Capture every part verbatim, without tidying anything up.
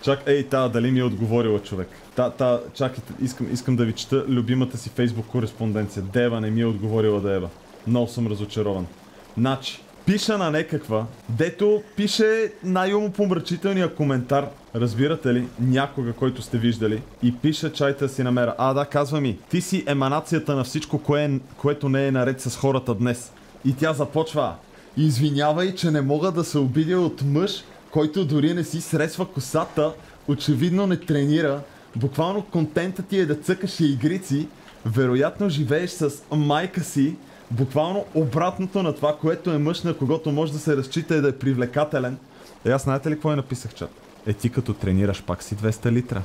Чак, ей, та, дали ми е отговорила човек. Та, та, чакайте, искам, искам да ви чета любимата си фейсбук кореспонденция. Дева не ми е отговорила Дева. Много съм разочарован. Значи, пиша на некаква, дето пише най-умопомрачителния коментар, разбирате ли, някога, който сте виждали, и пише, чайте да си намеря. А, да, казва ми, ти си еманацията на всичко, кое, което не е наред с хората днес. И тя започва, извинявай, че не мога да се обидя от мъж, който дори не си сресва косата, очевидно не тренира, буквално контентът ти е да цъкаш игрици, вероятно живееш с майка си, буквално обратното на това, което е мъж, на когото може да се разчита и да е привлекателен. Е, аз знаете ли какво я написах, чат? Е, ти като тренираш пак си двеста литра.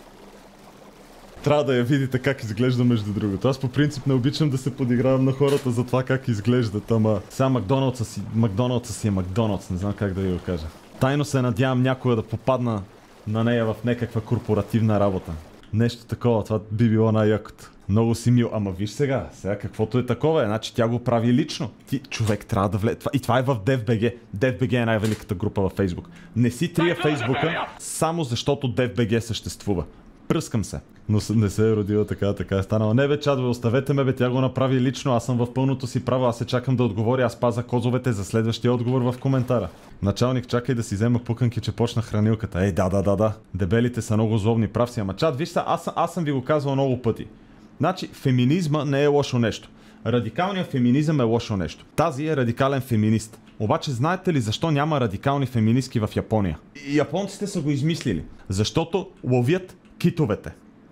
Трябва да я видите как изглежда, между другото. Аз по принцип не обичам да се подигравам на хората за това как изглеждат, ама сега Макдоналдса си, Макдоналдса си е Макдоналдс, не знам как да ви го кажа. Тайно се надявам някога да попадна на нея в някаква корпоративна работа. Нещо такова, това би било най-якото. Много си мил, ама виж сега, сега каквото е такова е, значи тя го прави лично. Ти, човек, трябва да влезе. И това е в DevBG. DevBG е най-великата група във Facebook. Не си трия Фейсбука, само защото DevBG съществува. Пръскам се. Но не се е родила така, така е станала. Не бе, чат, бе, оставете ме, бе, тя го направи лично, аз съм в пълното си право, аз се чакам да отговоря, аз паза козовете за следващия отговор в коментара. Началник, чакай да си взема пуканки, че почна хранилката. Ей, да, да, да, да. Дебелите са много злобни, прав си, ама чат, виж са, аз, аз съм ви го казвал много пъти. Значи, феминизма не е лошо нещо. Радикалният феминизъм е лошо нещо. Тази е радикален феминист. Обаче знаете ли защо няма радикални феминистки в Япония? И японците са го измислили. Защото ловят китовете.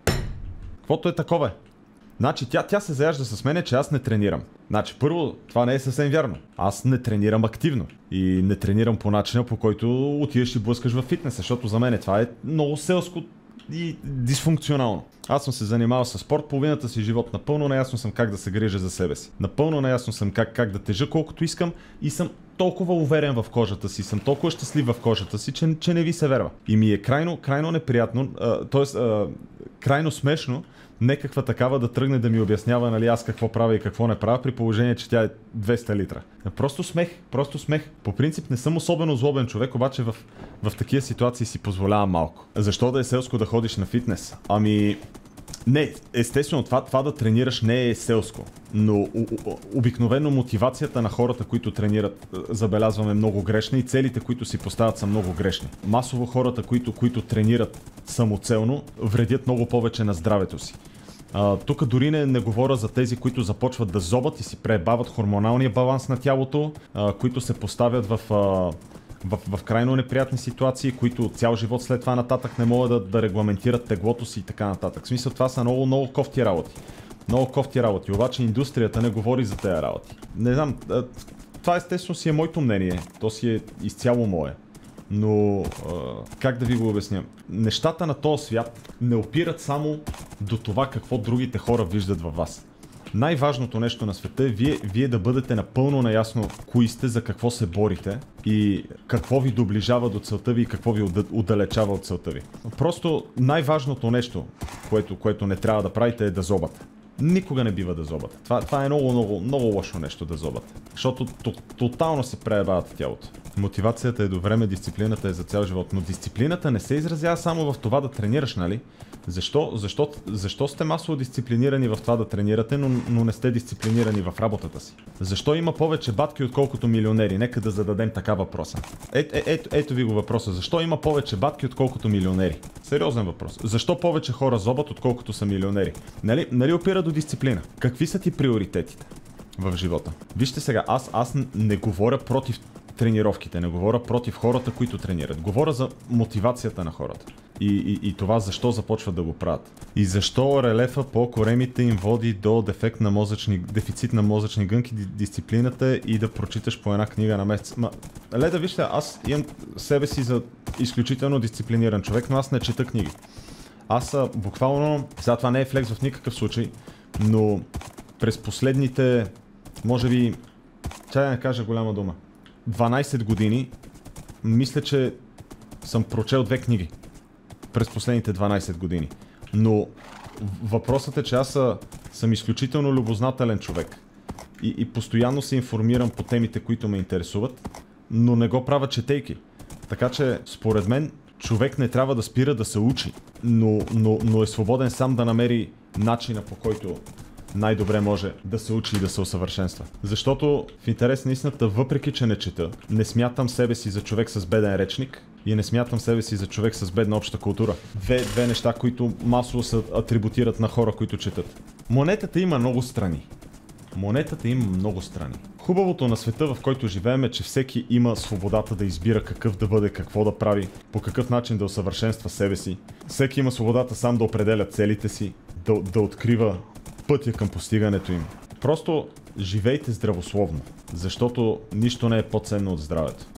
Каквото е такова е. Значи тя, тя се заяжда с мене, че аз не тренирам. Значи първо, това не е съвсем вярно. Аз не тренирам активно. И не тренирам по начина, по който отидеш и блъскаш във фитнеса, защото за мен това е много селско и дисфункционално. Аз съм се занимавал с спорт половината си живот. Напълно наясно съм как да се грижа за себе си. Напълно наясно съм как, как да тежа колкото искам и съм толкова уверен в кожата си, съм толкова щастлив в кожата си, че, че не ви се верва. И ми е крайно, крайно неприятно, т.е. крайно смешно, некаква такава да тръгне да ми обяснява, нали, аз какво правя и какво не правя, при положение, че тя е двеста литра. Просто смех, просто смех. По принцип не съм особено злобен човек, обаче в, в такива ситуации си позволявам малко. Защо да е селско да ходиш на фитнес? Ами... Не, естествено, това, това да тренираш не е селско, но обикновено мотивацията на хората, които тренират, забелязваме много грешна и целите, които си поставят, са много грешни. Масово хората, които, които тренират самоцелно, вредят много повече на здравето си. Тук дори не, не говоря за тези, които започват да зобат и си пребават хормоналния баланс на тялото, а, които се поставят в... А, В, в крайно неприятни ситуации, които цял живот след това нататък не могат да, да регламентират теглото си и така нататък. В смисъл, това са много, много кофти работи. Много кофти работи, обаче индустрията не говори за тези работи. Не знам, това естествено си е моето мнение, то си е изцяло мое. Но, как да ви го обясня? Нещата на този свят не опират само до това какво другите хора виждат във вас. Най-важното нещо на света е вие, вие да бъдете напълно наясно кои сте, за какво се борите и какво ви доближава до целта ви и какво ви отдалечава от целта ви. Просто най-важното нещо, което, което не трябва да правите, е да зобате. Никога не бива да зобате. Това, това е много, много, много лошо нещо да зобате. Защото тотално се преебават тялото. Мотивацията е до време, дисциплината е за цял живот. Но дисциплината не се изразява само в това да тренираш, нали? Защо, защо, защо сте масово дисциплинирани в това да тренирате, но, но не сте дисциплинирани в работата си? Защо има повече батки, отколкото милионери? Нека да зададем така въпроса. Е, е, ето, ето ви го въпроса. Защо има повече батки, отколкото милионери? Сериозен въпрос. Защо повече хора зобат, отколкото са милионери? Нали, нали опира до дисциплина? Какви са ти приоритетите в живота? Вижте сега, аз, аз не говоря против тренировките, не говоря против хората, които тренират. Говоря за мотивацията на хората. И, и, и това защо започват да го правят. И защо релефа по коремите им води до дефект на мозъчни, дефицит на мозъчни гънки, дисциплината и да прочиташ по една книга на месец. Ма, леда, вижте, аз имам себе си за изключително дисциплиниран човек, но аз не чета книги. Аз буквално, сега това не е флекс в никакъв случай, но през последните, може би, чай да не кажа голяма дума, дванайсет години, мисля, че съм прочел две книги през последните дванайсет години. Но въпросът е, че аз съм изключително любознателен човек и, и постоянно се информирам по темите, които ме интересуват, но не го правя четейки. Така че, според мен, Човек не трябва да спира да се учи, но, но, но е свободен сам да намери начина, по който най-добре може да се учи и да се усъвършенства. Защото в интерес на истината, въпреки че не чета, не смятам себе си за човек с беден речник и не смятам себе си за човек с бедна обща култура. Две, две неща, които масово се атрибутират на хора, които четат. Монетата има много страни. Монетата има много страни. Хубавото на света, в който живеем, е, че всеки има свободата да избира какъв да бъде, какво да прави, по какъв начин да усъвършенства себе си. Всеки има свободата сам да определя целите си, да, да открива пътя към постигането им. Просто живейте здравословно, защото нищо не е по-ценно от здравето.